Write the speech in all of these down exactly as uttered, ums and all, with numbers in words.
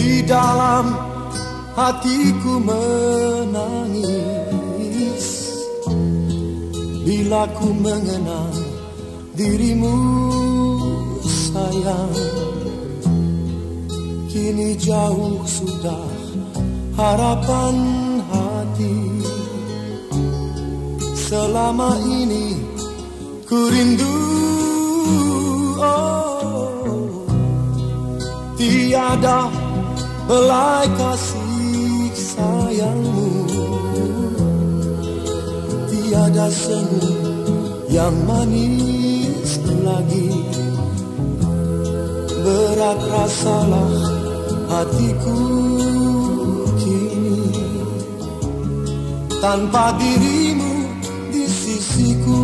Di dalam hatiku menangis bila ku mengenang dirimu sayang. Kini jauh sudah harapan hati. Selama ini ku rindu, oh, tiada belai kasih sayangmu, tiada senyum yang manis lagi. Berat rasalah hatiku kini, tanpa dirimu di sisiku.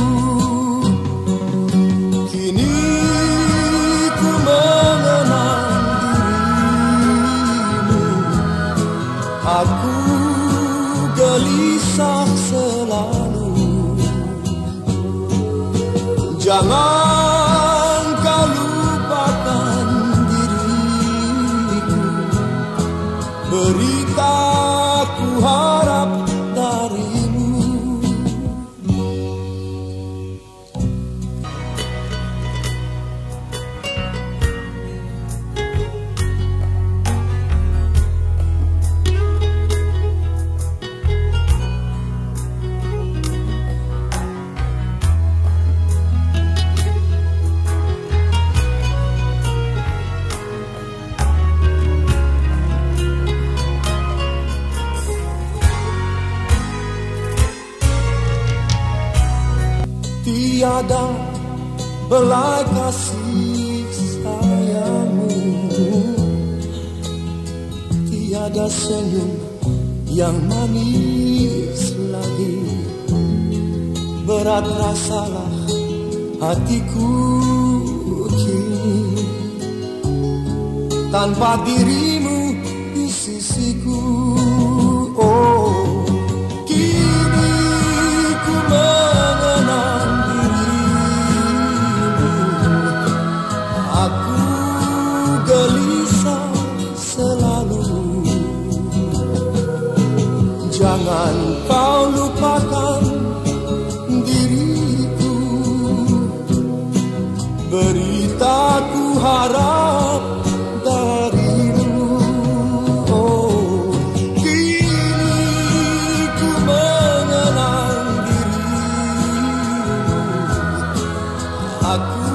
Kini ku mengenang dirimu, aku gelisah selalu. Jangan kau lupakan diriku, berita ku harap darimu. Tiada belai kasih sayangmu, tiada senyum yang manis lagi. Berat rasalah hatiku kini, tanpa dirimu di sisiku. Oh, kini ku mengenang gelisah selalu. Jangan kau lupakan diriku, berita ku harap darimu. Oh, kini ku mengenang dirimu, aku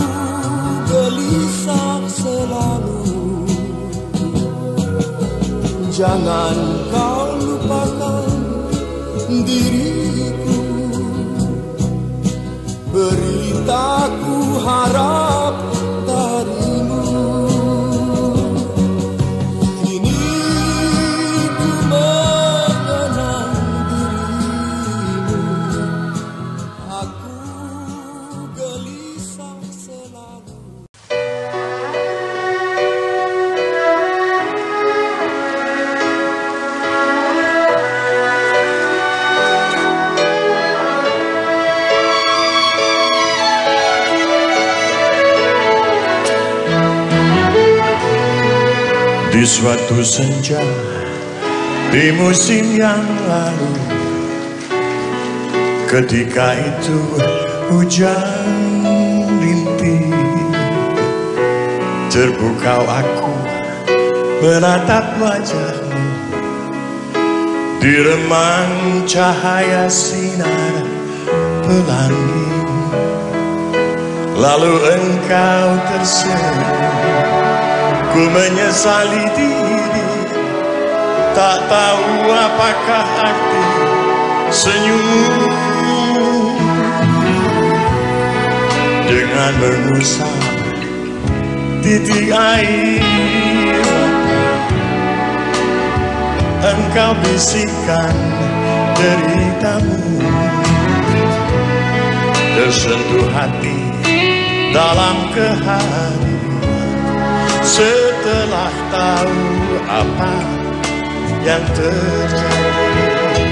gelisah selalu. Jangan kau lupakan diriku, berita ku harap darimu. Kini ku mengenang dirimu, aku gelisah selalu. Di suatu senja di musim yang lalu, ketika itu hujan rintik, terpukau aku menatap wajahmu di remang cahaya sinar pelangi. Lalu engkau tersenyum. Ku menyesali diri, tak tahu apakah arti senyummu. Dengan mengusap titik air mata, engkau bisikkan deritamu. Tersentuh hati dalam kehadiran, setelah tahu apa yang terjadi.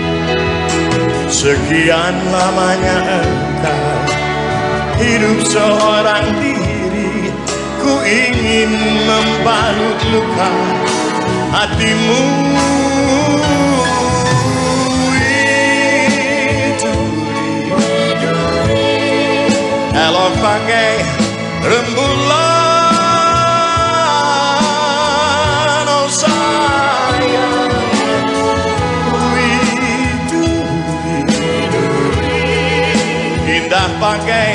Sekian lamanya engkau hidup seorang diri, ku ingin ingin membalut luka hatimu. Elok pakai rembulan, oh sayang, indah pakai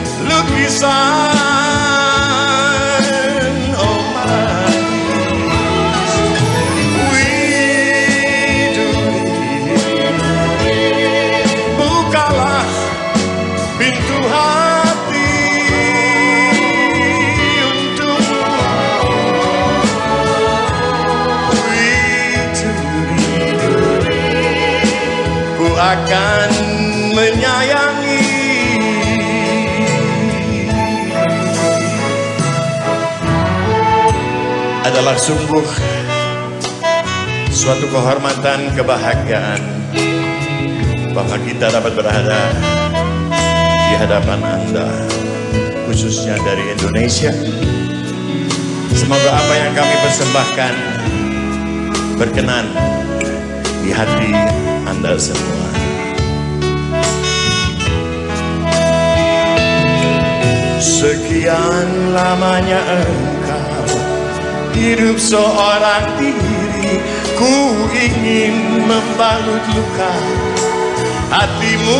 lukisan, oh manis, widuri, bukalah pintu hati. Akan menyayangi. Adalah sungguh suatu kehormatan, kebahagiaan bahwa kita dapat berada di hadapan Anda, khususnya dari Indonesia. Semoga apa yang kami persembahkan berkenan di hati Anda semua. Sekian lamanya engkau hidup seorang diri, ku ingin membalut luka hatimu.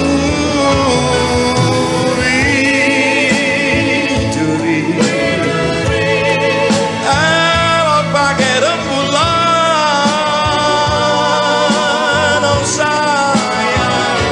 Widuri, elok pakai rembulan, oh sayang,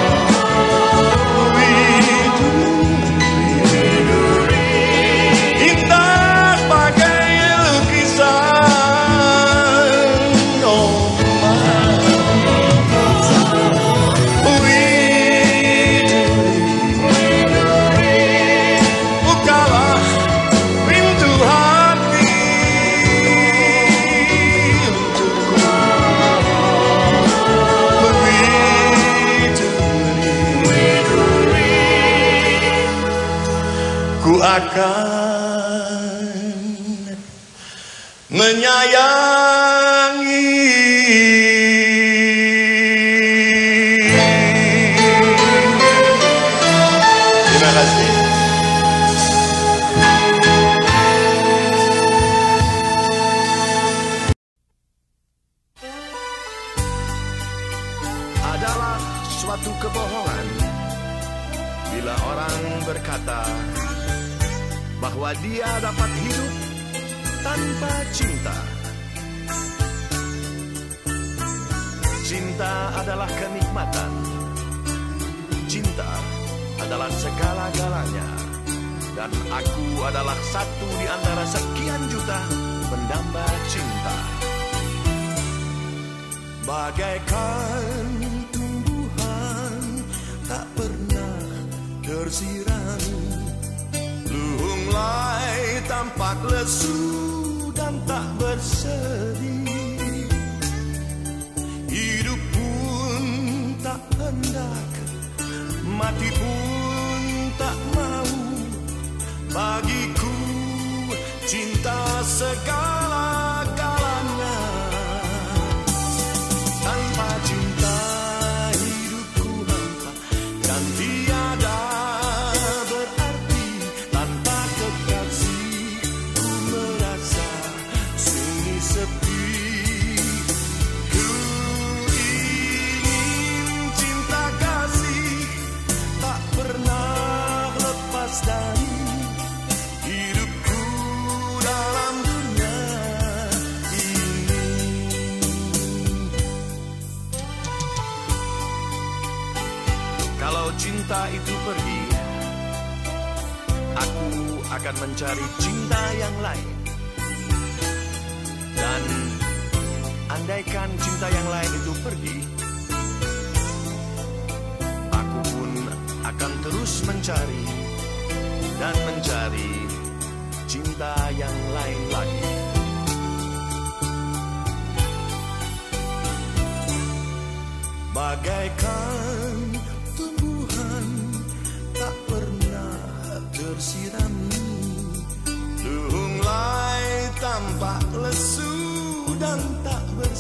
ku akan menyayangi. Terima kasih. Adalah suatu kebohongan bila orang berkata bahwa dia dapat hidup tanpa cinta. Cinta adalah kenikmatan. Cinta adalah segala-galanya. Dan aku adalah satu di antara sekian juta pendamba cinta. Bagaikan tumbuhan tak pernah tersiram, luhunglai tampak lesu dan tak berseri. Hidup pun tak hendak, mati pun tak mau. Bagiku cinta segala-galanya. Tanpa cinta hidupku hampa dan tiada berarti. Tanpa kekasih ku merasa sunyi sepi. Ku ingin cinta kasih tak pernah lepas dari hidupku dalam dunia ini. Kalau cinta itu pergi, aku akan mencari cinta yang lain. Dan andaikan cinta yang lain itu pergi, aku pun akan terus mencari dan mencari cinta yang lain lagi. Bagaikan tumbuhan tak pernah tersiram, luhung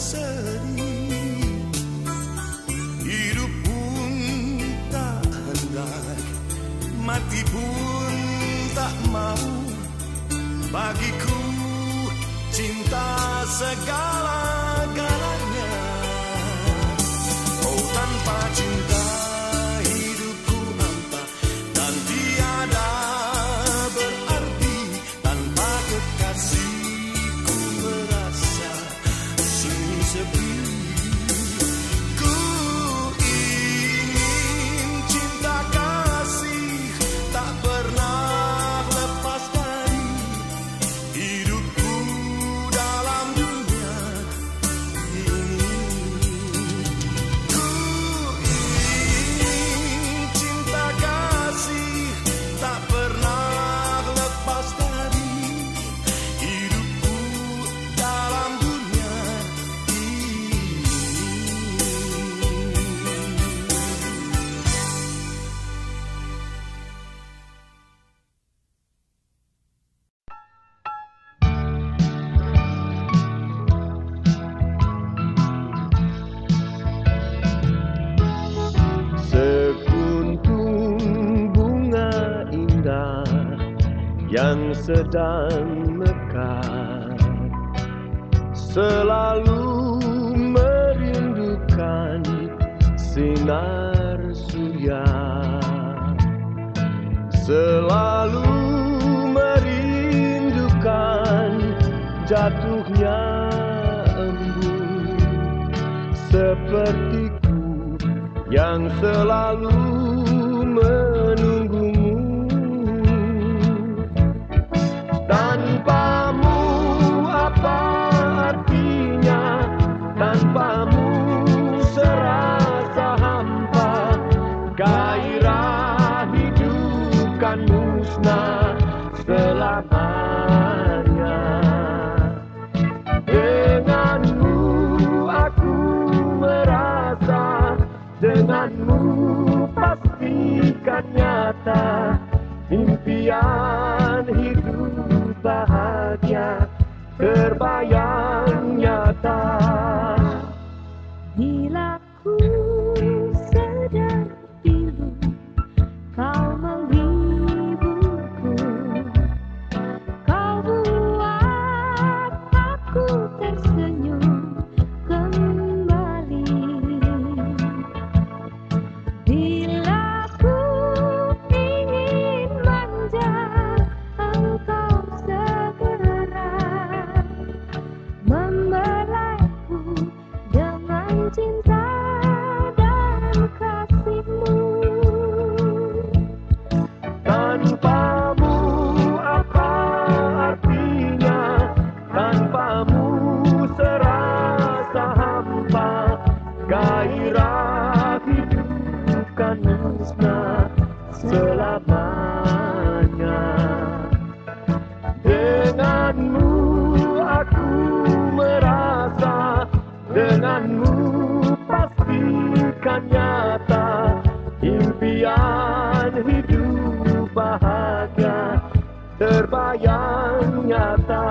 sedih. Hidup pun tak hendak, mati pun tak mau. Bagiku cinta segala-galanya. Oh, tanpa cinta hidupku hampa dan tiada berarti. Tanpa kekasihku merasa sunyi sepi. Ku ingin cinta kasih tak pernah lepas dari hidupku dalam dunia ini. Ku ingin cinta kasih tak pernah lepas dari hidupku dalam dunia ini. Sekuntum bunga indah yang sedang mekar, selalu merindukan sinar surya, selalu merindukan jatuhnya embun. Sepertiku yang selalu menunggumu. Tanpamu apa artinya? Tanpamu serasa hampa. Gairah hidup kan musnah selamanya. Denganmu aku merasa, denganmu pastikan nyata impian hidup bahagia terbayang nyata. Bila ku sedang pilu, kau menghiburku. Kau buat aku tersenyum kembali. Bila ku ingin manja, engkau segera membelaiku dengan cinta dan kasihmu. Tanpamu apa artinya? Tanpamu serasa hampa. Gairah hidup kan musnah selamanya. Denganmu aku merasa, denganmu pastikan nyata impian hidup bahagia terbayang nyata.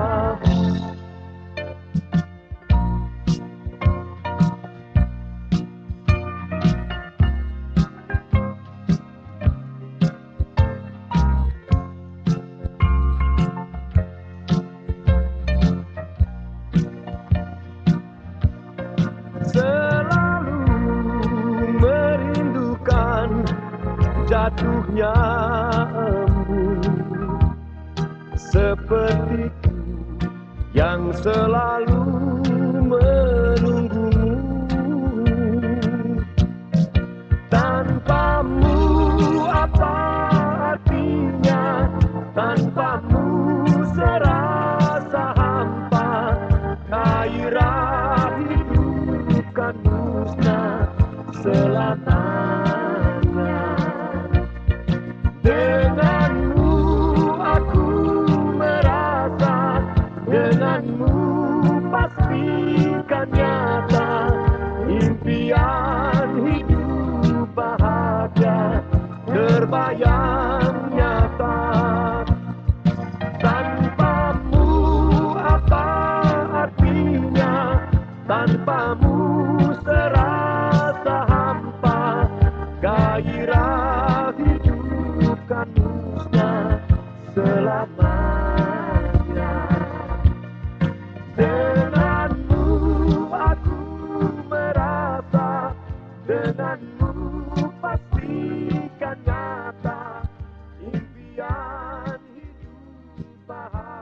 Selalu merindukan jatuhnya embun. Sepertiku yang selalu menunggumu. Tanpamu apa artinya? Tanpamu serasa hampa. Gairah hidup kan musnah selamanya. Denganmu aku merasa, denganmu pasti tanpamu serasa hampa, gairah hidup kan musnah selamanya. Denganmu aku merasa, denganmu pastikan nyata impian hidup bahagia.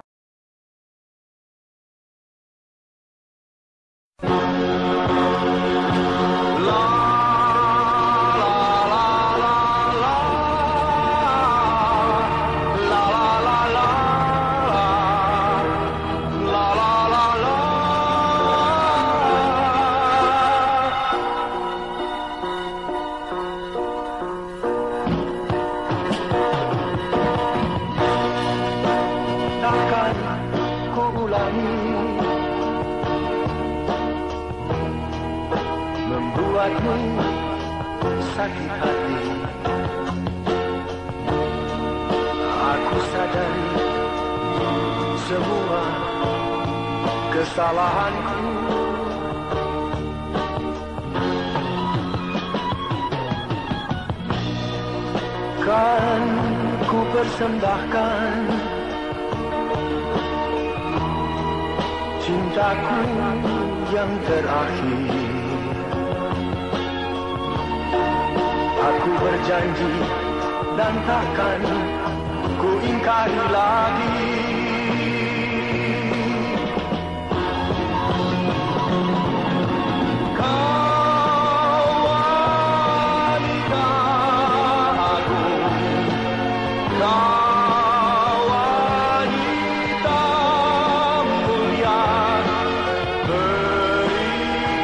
Takkan ku ulangi membuatmu sakit hati. Aku sadari semua kesalahanku. Kan ku persembahkan cintaku yang terakhir. Aku berjanji dan takkan ku ingkari lagi. Kau wanita aku, kau wanita mulia, beri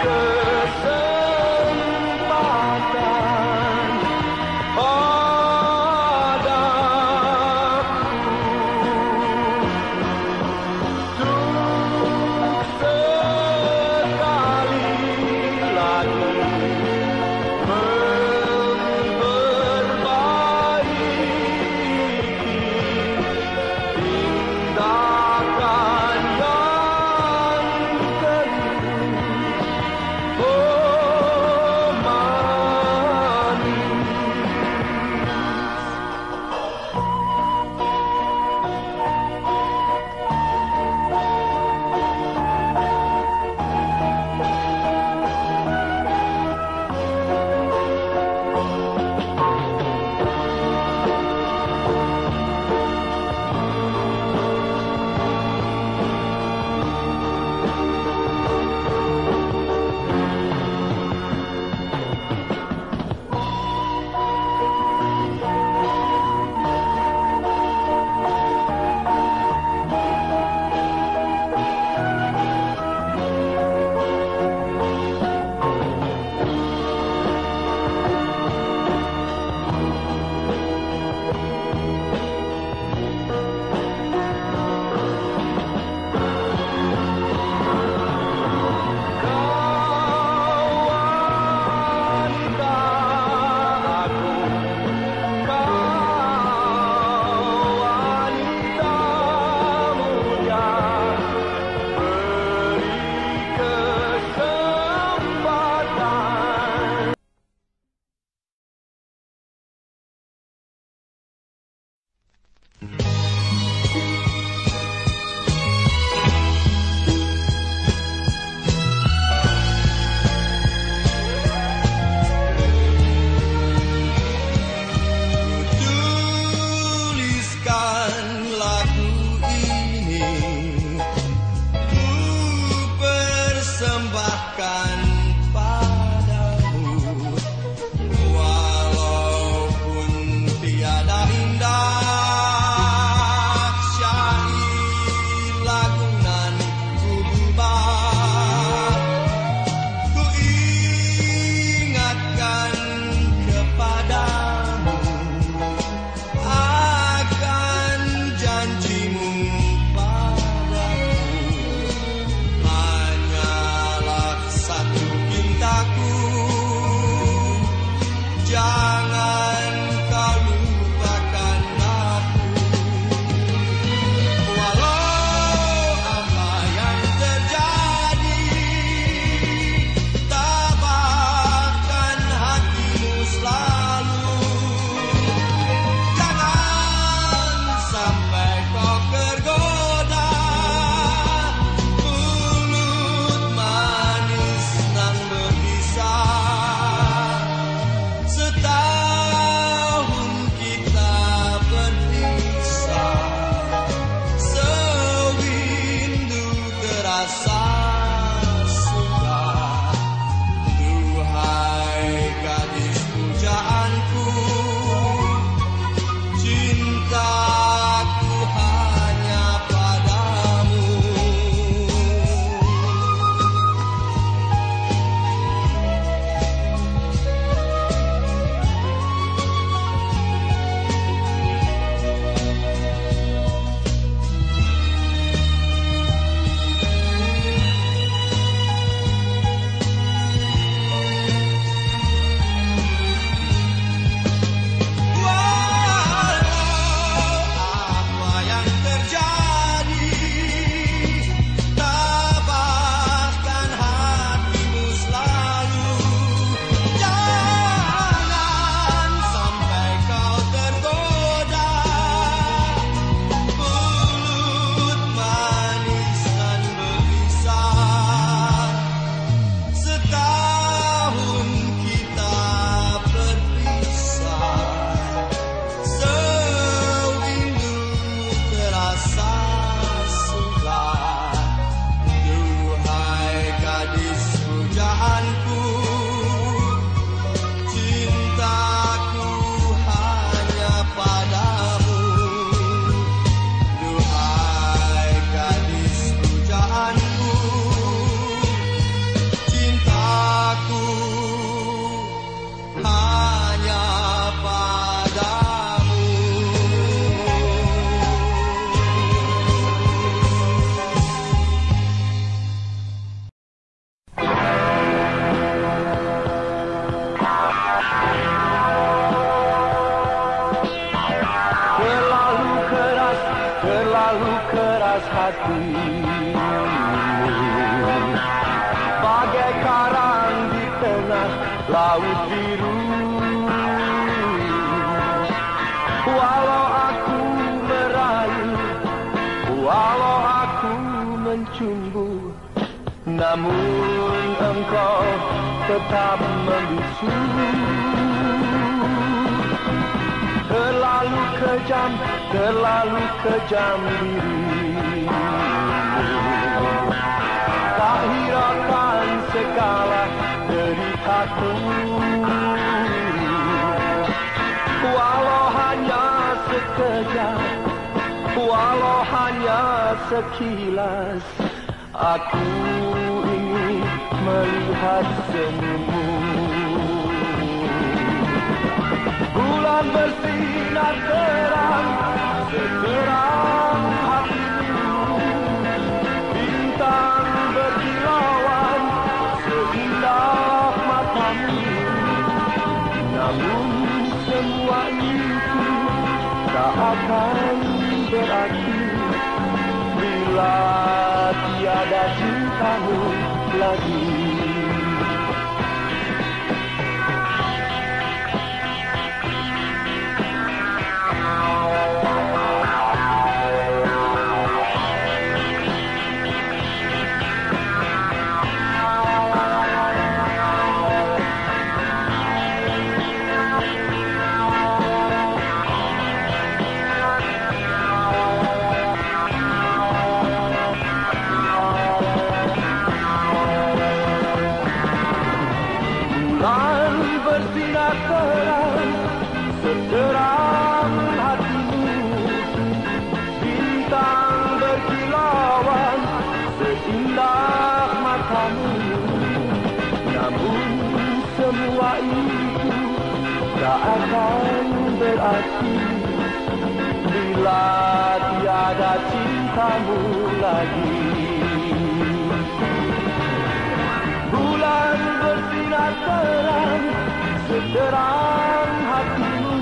kesempatan padaku. panas hatimu, bagai karang di tengah laut biru. Walau aku merayu, walau aku mencumbu, namun engkau tetap membisu. Terlalu kejam, terlalu kejam dirimu, tak hiraukan segala deritaku. Walau hanya sekejap, walau hanya sekilas, aku ingin melihat senyummu. Bulan bersinar terang, seterang hatimu, bintang berkilauan, seindah matamu. Namun semua itu tak akan berarti bila tiada cintamu lagi. Seterang hatimu, bintang berkilauan, seindah matamu. Namun semua itu tak akan berarti bila tiada cintamu lagi. Bulan bersinar terang, seterang hatimu,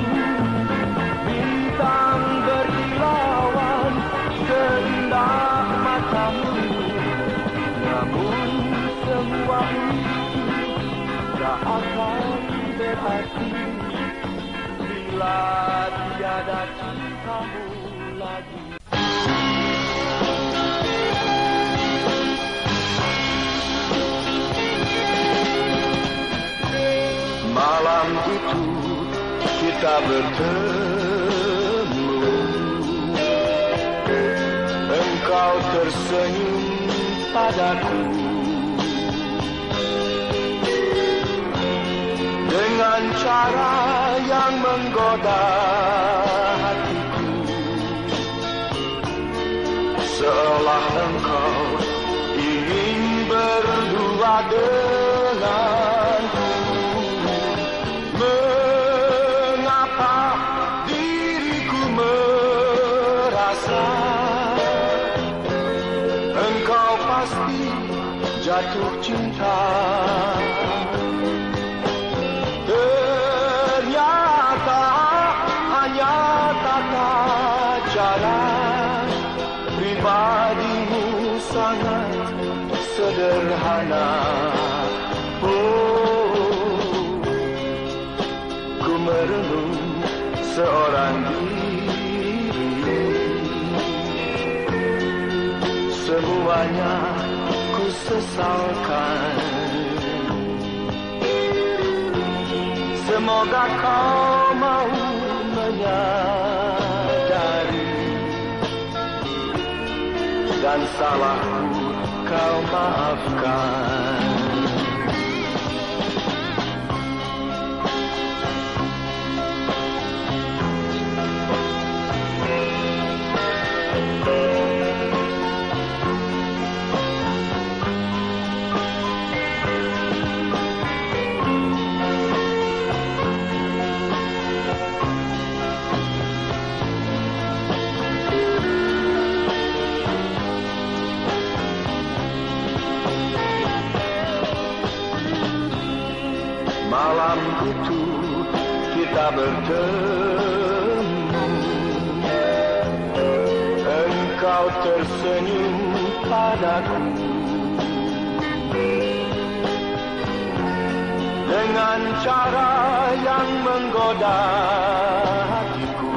bintang berkilauan, seindah matamu. Namun semua itu tak akan berarti bila tiada cintamu lagi. Malam itu kita bertemu, engkau tersenyum padaku dengan cara yang menggoda hatiku, seolah engkau ingin berdua denganku. Mengapa diriku merasa engkau pasti jatuh cinta? Ternyata hanya tata cara pribadimu sangat sederhana. Merenung seorang diri, semuanya ku sesalkan. Semoga kau mau menyadari dan salahku kau maafkan. Malam itu kita bertemu, engkau ter tersenyum padaku dengan cara yang menggoda hatiku,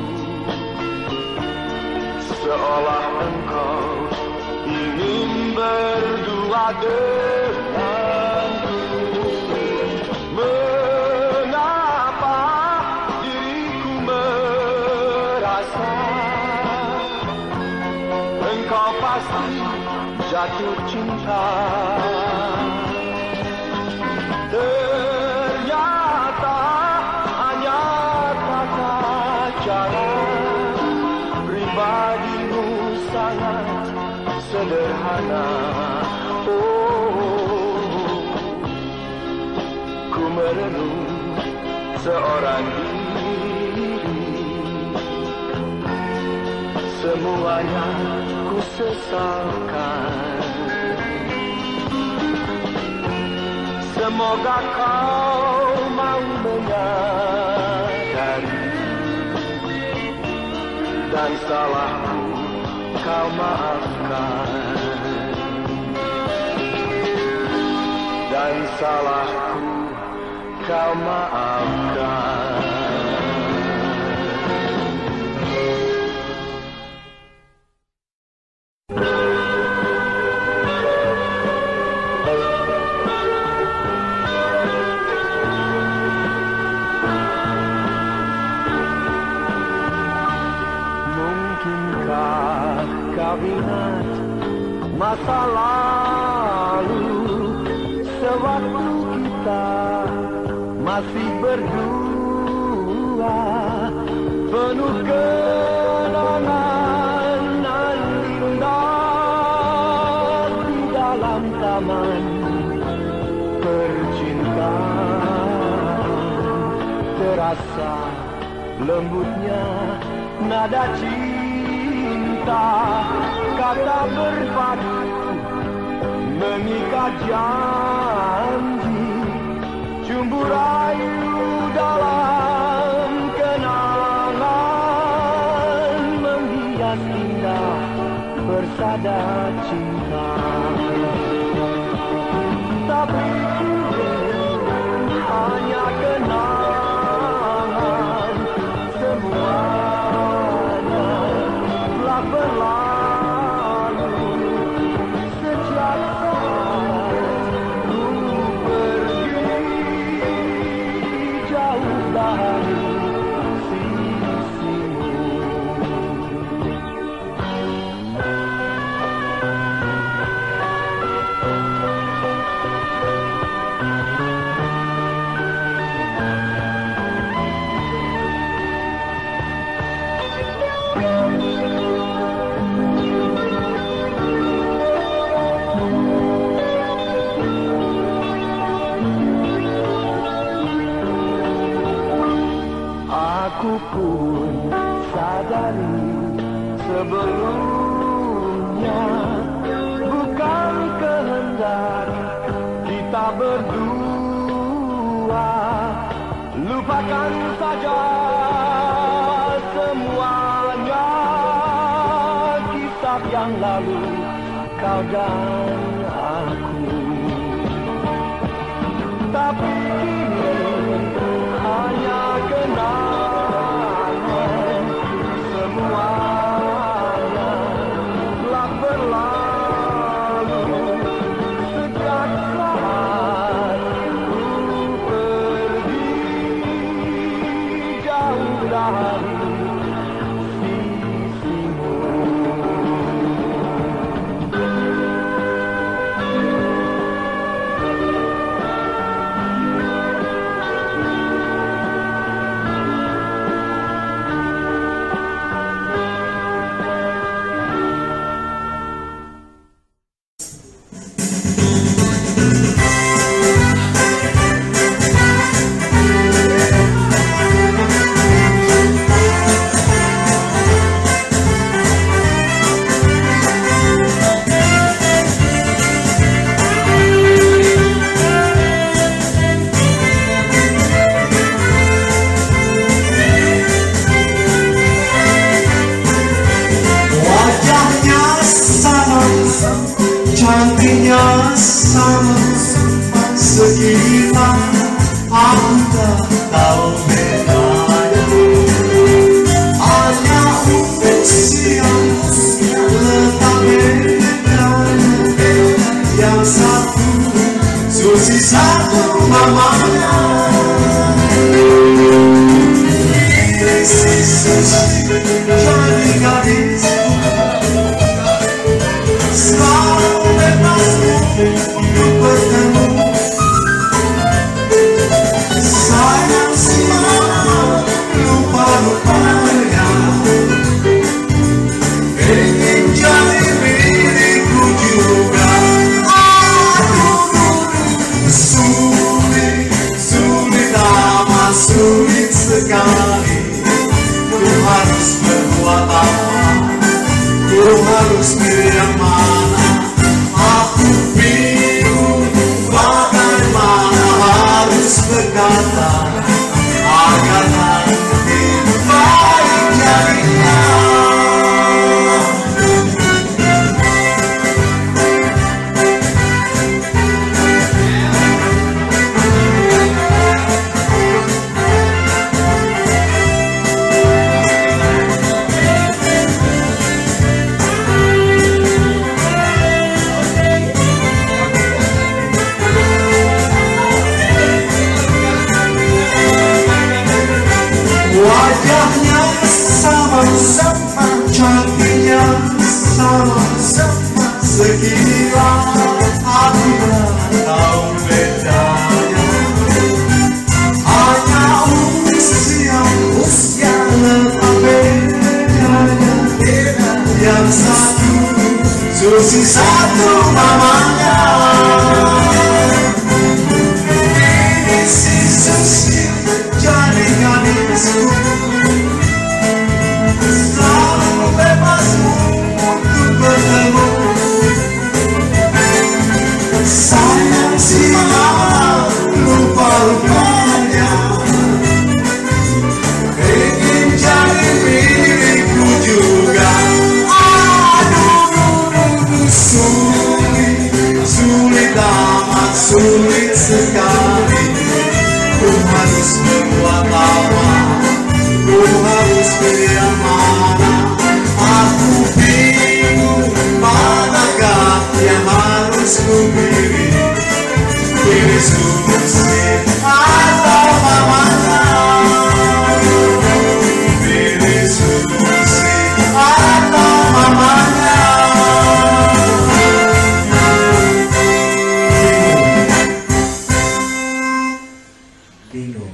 seolah engkau ingin berdua denganku. Mengapa diriku merasa engkau pasti jatuh cinta? Ternyata hanya tata cara pribadimu sangat sederhana. Oh, ku merenung seorang diri, semuanya ku sesalkan. Semoga kau mau menyadari dan salahku kau maafkan, dan salahku kau maafkan. Kau ingat masa lalu, sewaktu kita masih berdua, penuh kenangan nan indah di dalam taman percintaan. Terasa lembutnya nada cinta, kata berpadu mengikat janji, cumbu rayu dalam kenangan, menghias indah persada cinta. Tapi hanya kenangan, semuanya telah berlalu sejak saat ku pergi jauh dari sisimu. Aku pun sadari sebelumnya bukan kehendak kita berdua. Lupakan saja semuanya, kisah yang lalu kau dan aku. Tapi kini hanya kenangan, semuanya telah berlalu sejak saat ku pergi jauh dari sisimu. cantiknya sama sekitar aku tak tahu bedanya. Hanya usia letak bedanya, yang satu Susi, satu mamanya. Ini si Susi jadi gadisku, selalu bebasmu untuk bertemu. Sayang si mama lupa-lupanya, ingin jadi milikku juga. Aduh, sulit, sulit amat sulit sekali. Ku harus berbuat apa? Ku harus pilih yang mana? Aku bingung bagaimana harus berkata agar nanti baik jadinya. Wajahnya sama-sama, cantiknya sama-sama, sekilas aku tak tahu bedanya. Hanya usia, usia letak bedanya, yang satu Susi, satu mamanya. Ini si Susi jadi gadisku, selalu bebasmu untuk bertemu. Sayang si mama lupa-lupanya, ingin jadi milikku juga. Aduh, sulit, sulit amat sulit sekali. Ku harus berbuat apa? Ku harus pilih yang mana? Aku bingung manakah yang harus ku pilih? Pilih Susi atau mamanya? Pilih Susi atau mamanya? Bingung.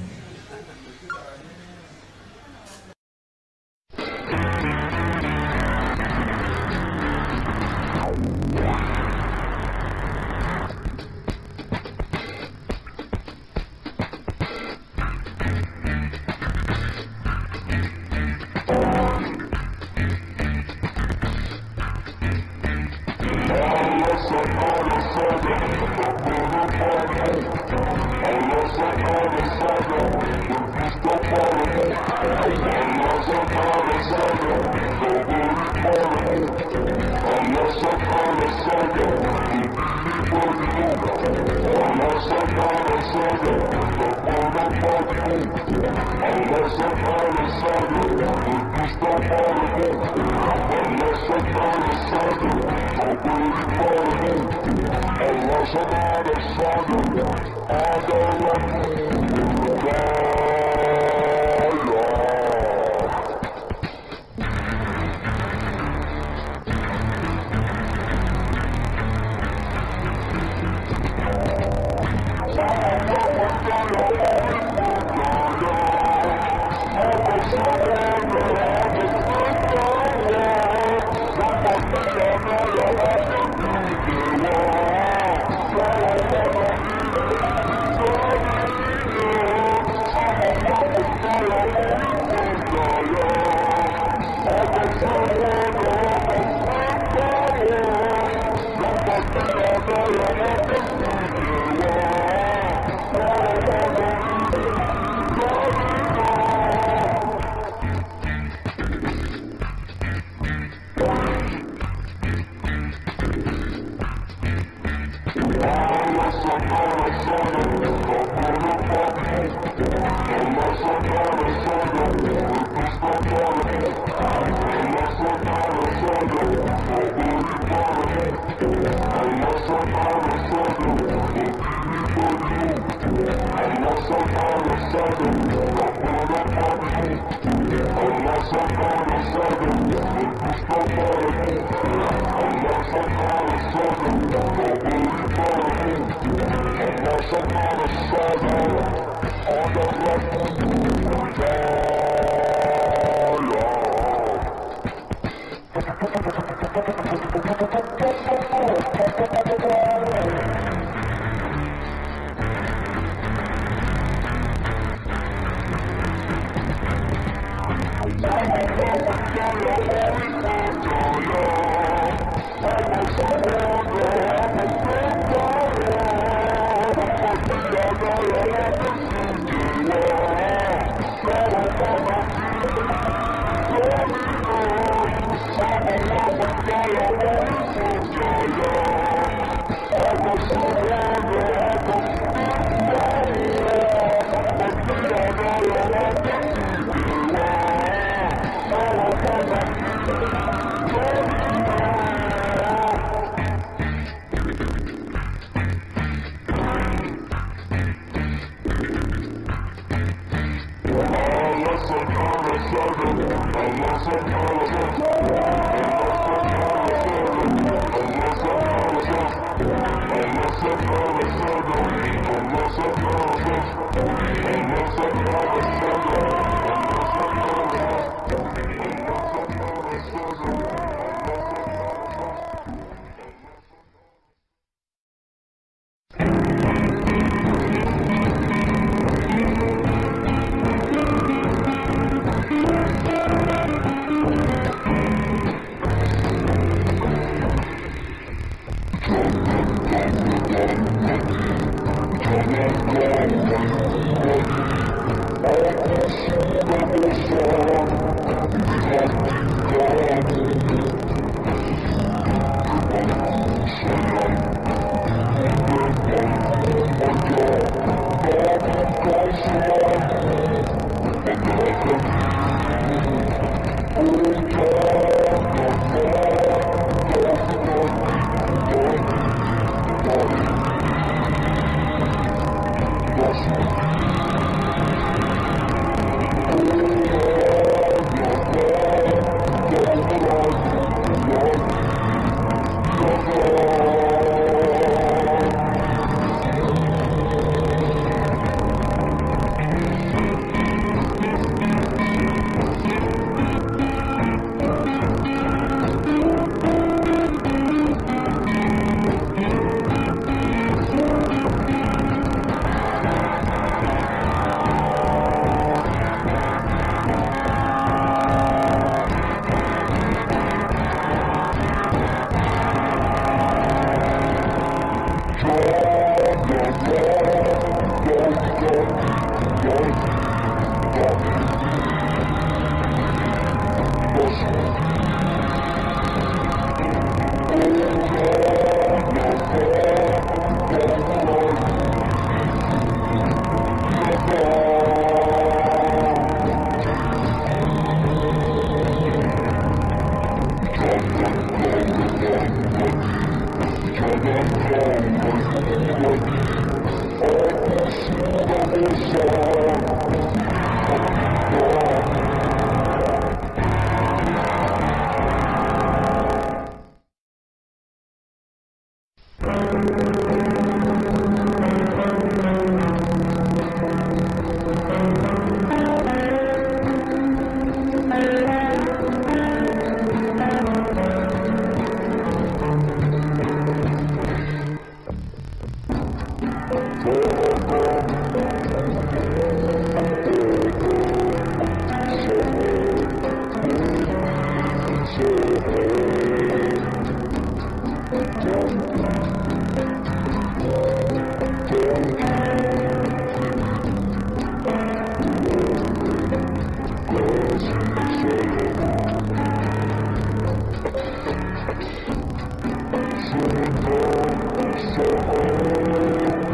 So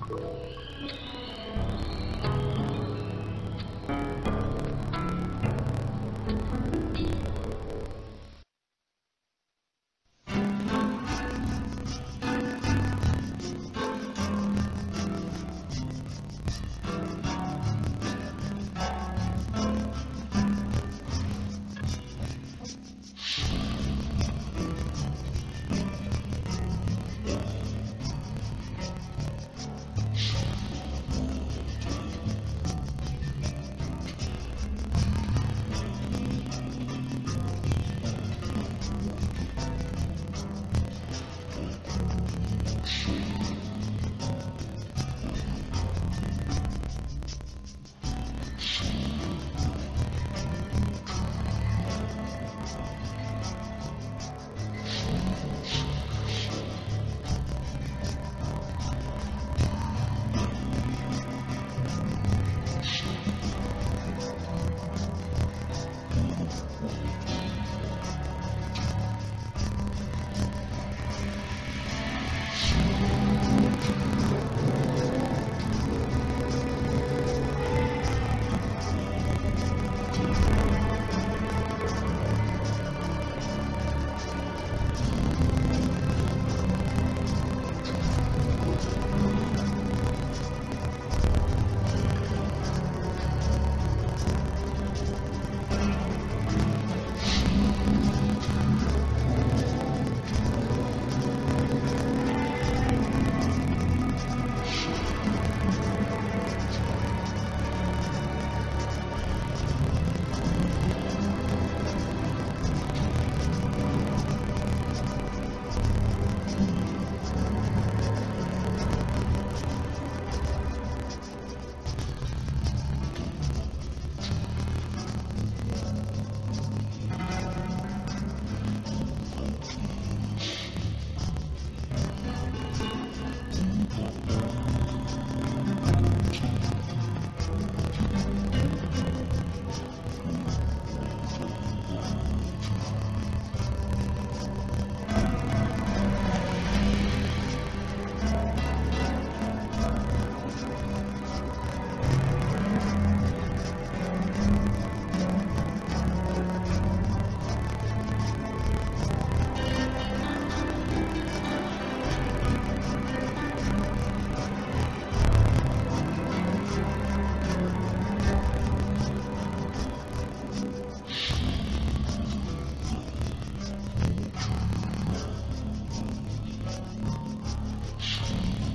Shh.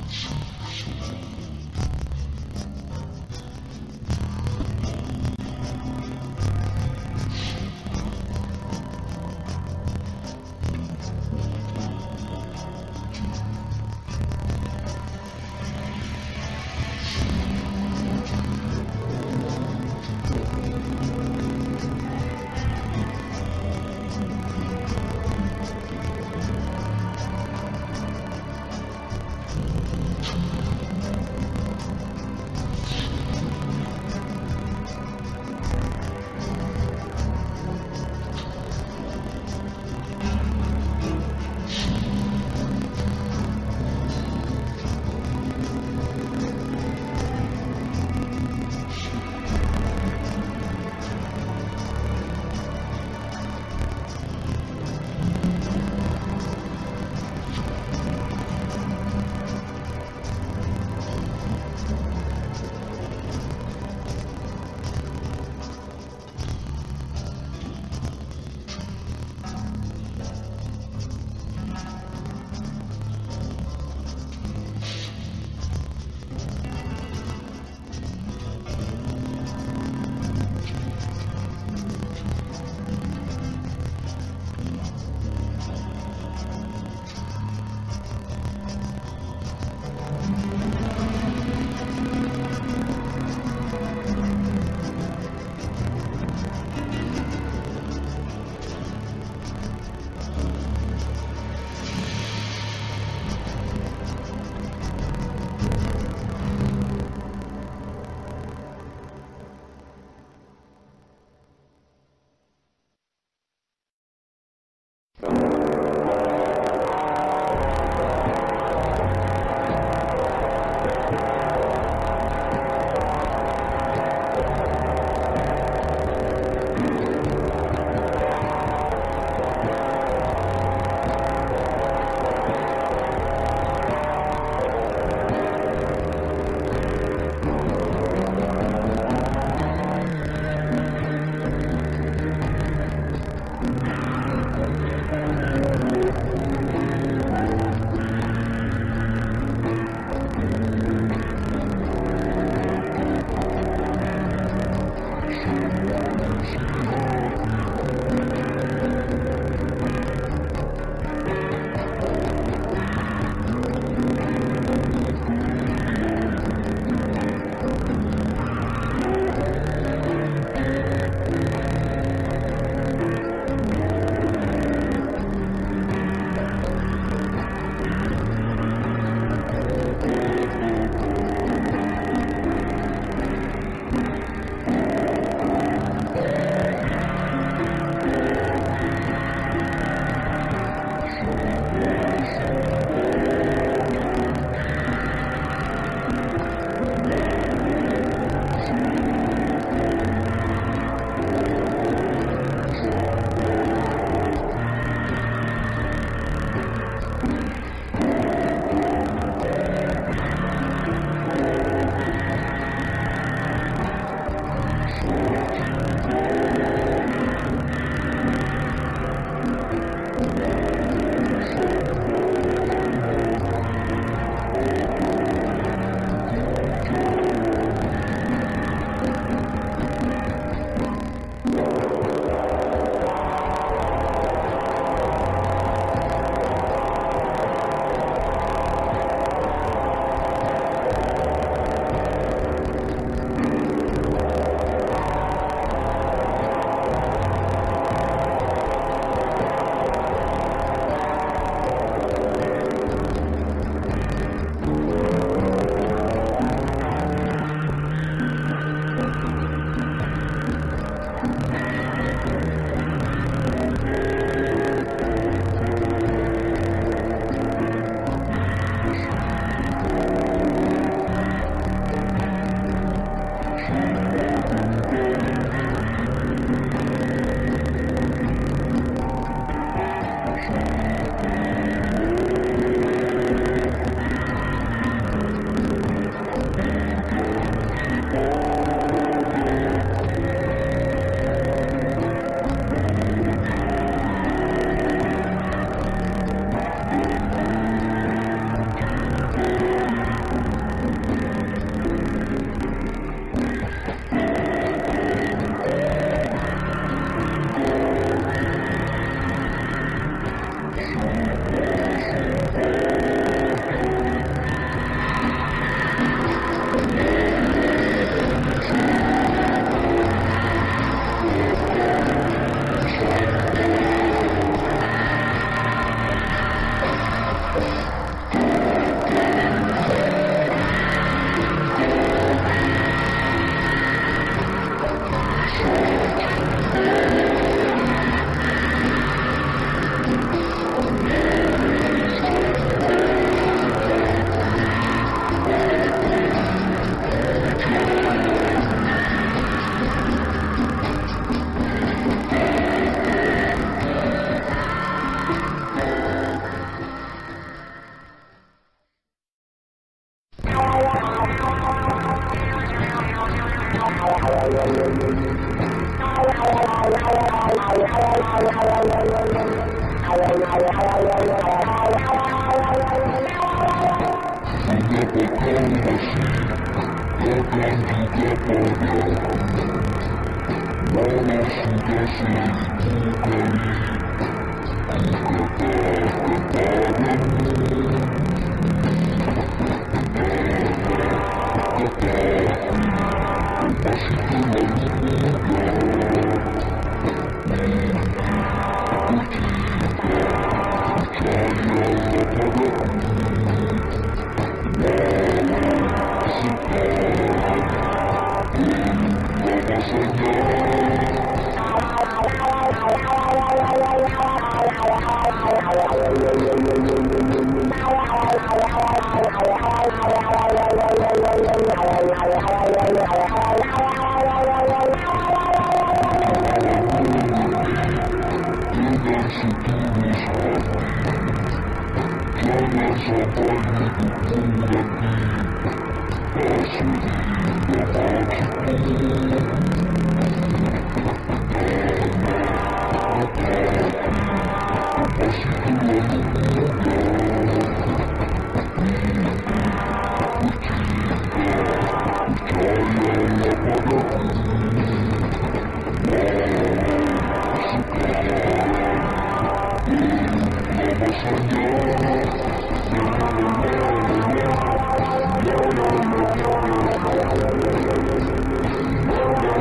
Thank you.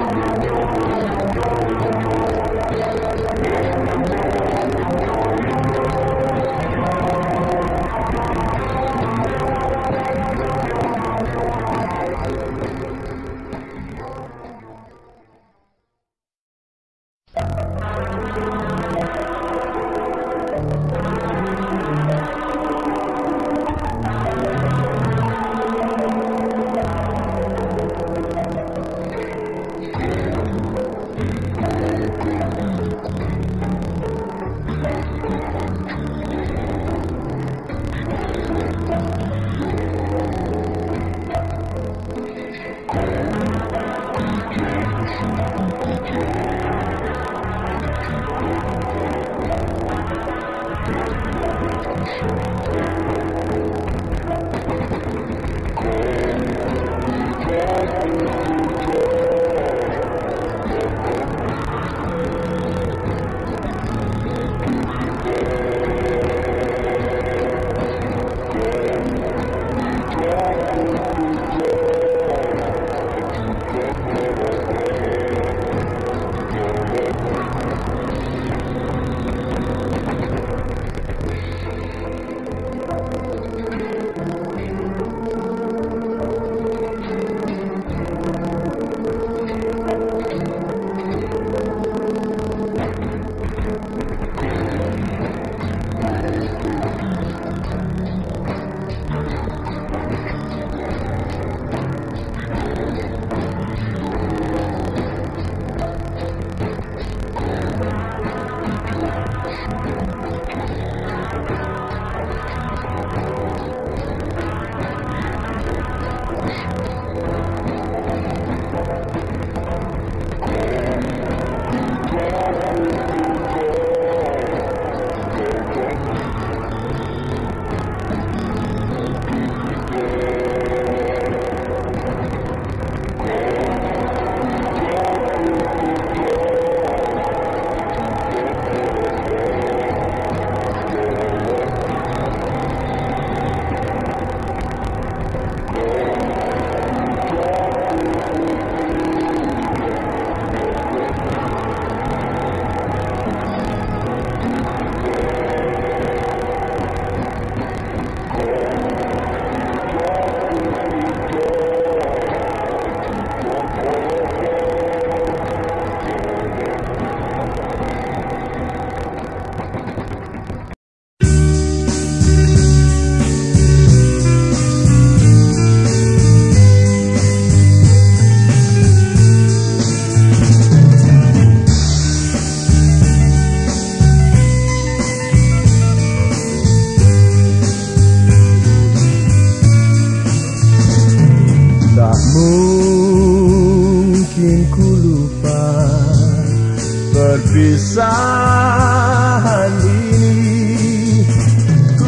perpisahan ini ku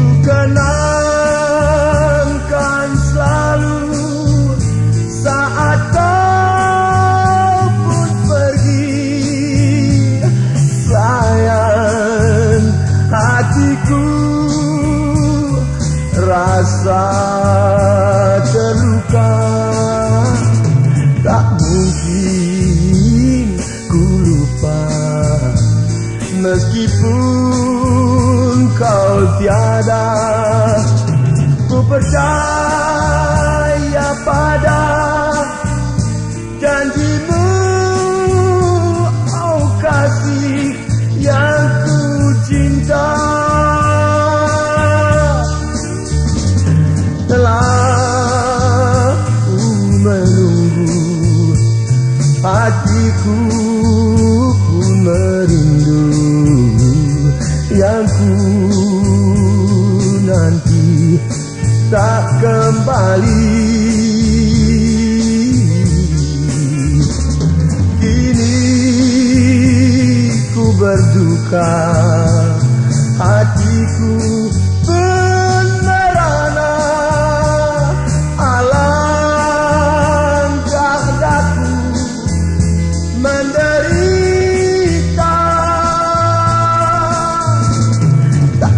kenangkan selalu saat kau pun pergi. Sayang, hatiku rasa terluka. Tak mungkin ku lupa, meskipun kau tiada. Ku percaya pada janjimu, oh kasih yang ku cinta. Telah ku menunggu, hatiku pun merindu. Yang ku nanti tak kembali. Kini ku berduka, hatiku pun merana. Alangkah daku menderita. Tak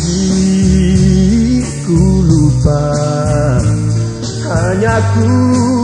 mungkin ku lupa, hanya ku